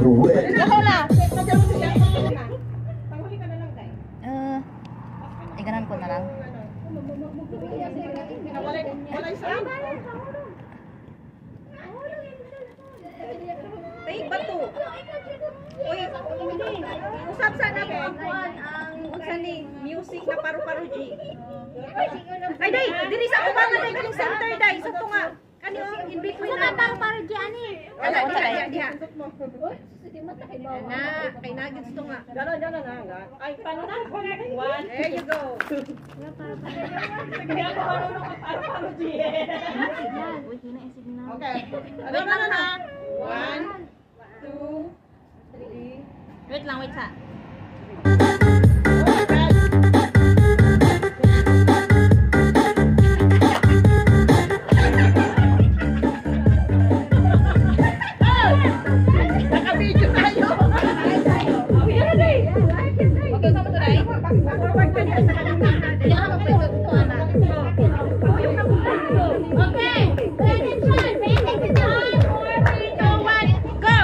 ready. Ako na. Iganan ko na lang. Tay bato. Uy, usap sana ko ang unsa ni music na paru-paro G. Ay day, diri sa ako mga day kaning center day. So to nga kani in between na paru-paro G ani. Ala diha. Na, kay nagit to nga. Gano na. Ay paano na? One. There you go. Sige ako marunong ka paru-paro G. Uy, hina yung signal. Okay. Wait lang na. 1 2 3. Wait lang, wait ha. Naka-video tayo. Okay, sama to dai. Forward ka niya sa kanila. Diyan ka magpwede ito, anak. Okay. Ready, try. 4, 3, 2, 1, go.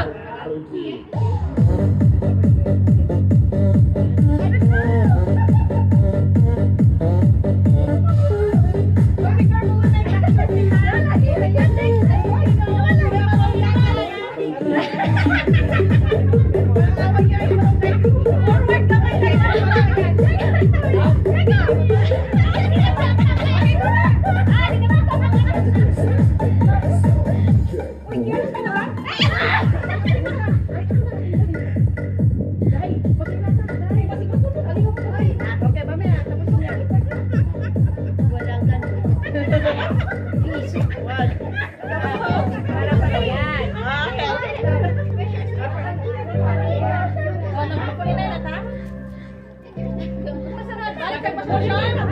Masarap. Balik ka pa.